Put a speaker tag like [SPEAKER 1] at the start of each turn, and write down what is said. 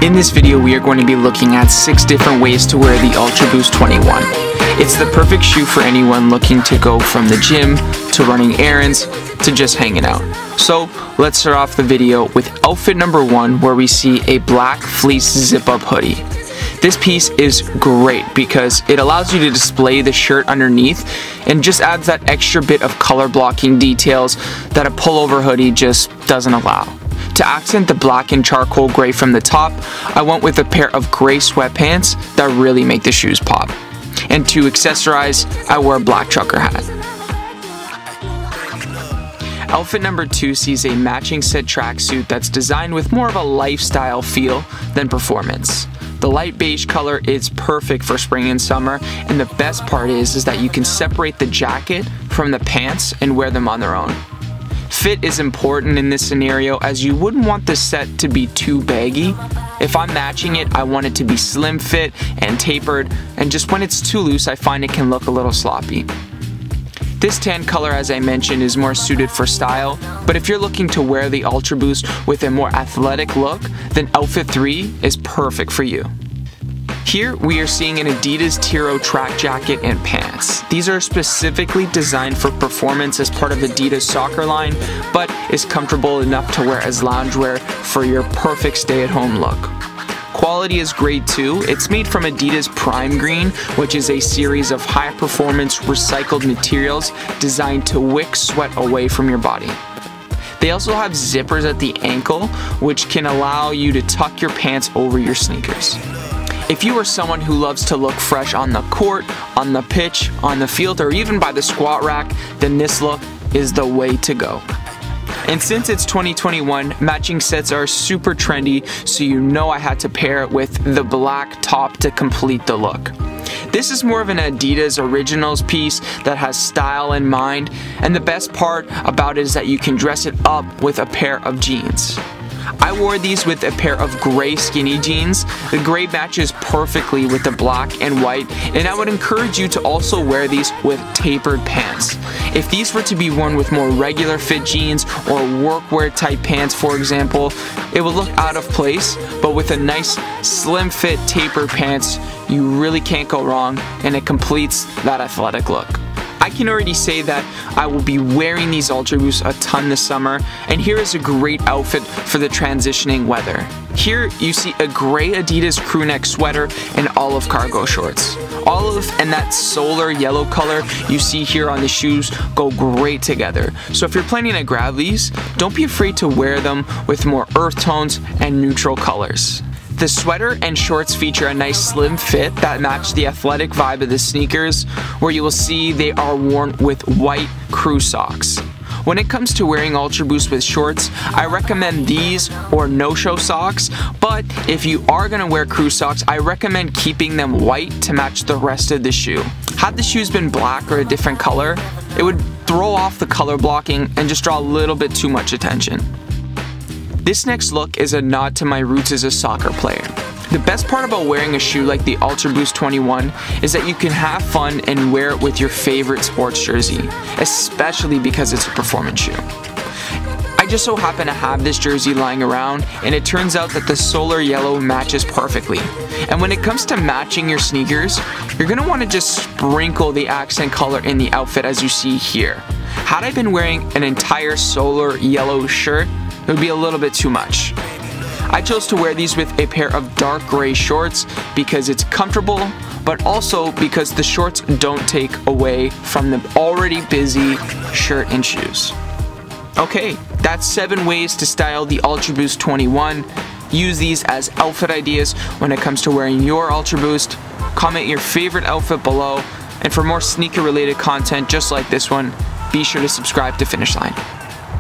[SPEAKER 1] In this video, we are going to be looking at 6 different ways to wear the UltraBOOST 21. It's the perfect shoe for anyone looking to go from the gym, to running errands, to just hanging out. So let's start off the video with outfit number 1, where we see a black fleece zip-up hoodie. This piece is great because it allows you to display the shirt underneath and just adds that extra bit of color blocking details that a pullover hoodie just doesn't allow. To accent the black and charcoal gray from the top, I went with a pair of gray sweatpants that really make the shoes pop. And to accessorize, I wore a black trucker hat. Outfit number 2 sees a matching set tracksuit that's designed with more of a lifestyle feel than performance. The light beige color is perfect for spring and summer, and the best part is that you can separate the jacket from the pants and wear them on their own. Fit is important in this scenario, as you wouldn't want the set to be too baggy. If I'm matching it, I want it to be slim fit and tapered, and just when it's too loose, I find it can look a little sloppy. This tan color, as I mentioned, is more suited for style, but if you're looking to wear the UltraBOOST with a more athletic look, then outfit 3 is perfect for you. Here we are seeing an Adidas Tiro track jacket and pants. These are specifically designed for performance as part of Adidas soccer line, but is comfortable enough to wear as loungewear for your perfect stay-at-home look. Quality is great too. It's made from Adidas Prime Green, which is a series of high-performance recycled materials designed to wick sweat away from your body. They also have zippers at the ankle, which can allow you to tuck your pants over your sneakers. If you are someone who loves to look fresh on the court, on the pitch, on the field, or even by the squat rack, then this look is the way to go. And since it's 2021, matching sets are super trendy, so you know I had to pair it with the black top to complete the look. This is more of an Adidas Originals piece that has style in mind, and the best part about it is that you can dress it up with a pair of jeans. I wore these with a pair of gray skinny jeans. The gray matches perfectly with the black and white, and I would encourage you to also wear these with tapered pants. If these were to be worn with more regular fit jeans or workwear type pants, for example, it would look out of place, but with a nice slim fit tapered pants, you really can't go wrong, and it completes that athletic look. I can already say that I will be wearing these UltraBOOST a ton this summer, and here is a great outfit for the transitioning weather. Here you see a gray Adidas crew neck sweater and olive cargo shorts. Olive and that solar yellow color you see here on the shoes go great together. So if you're planning to grab these, don't be afraid to wear them with more earth tones and neutral colors. The sweater and shorts feature a nice slim fit that match the athletic vibe of the sneakers, where you will see they are worn with white crew socks. When it comes to wearing UltraBOOST with shorts, I recommend these or no-show socks, but if you are going to wear crew socks, I recommend keeping them white to match the rest of the shoe. Had the shoes been black or a different color, it would throw off the color blocking and just draw a little bit too much attention. This next look is a nod to my roots as a soccer player. The best part about wearing a shoe like the UltraBOOST 21 is that you can have fun and wear it with your favorite sports jersey, especially because it's a performance shoe. I just so happen to have this jersey lying around, and it turns out that the solar yellow matches perfectly. And when it comes to matching your sneakers, you're going to want to just sprinkle the accent color in the outfit as you see here. Had I been wearing an entire solar yellow shirt, it would be a little bit too much. I chose to wear these with a pair of dark gray shorts because it's comfortable, but also because the shorts don't take away from the already busy shirt and shoes. Okay, that's 7 ways to style the UltraBOOST 21. Use these as outfit ideas when it comes to wearing your UltraBOOST. Comment your favorite outfit below, and for more sneaker related content just like this one, be sure to subscribe to Finish Line.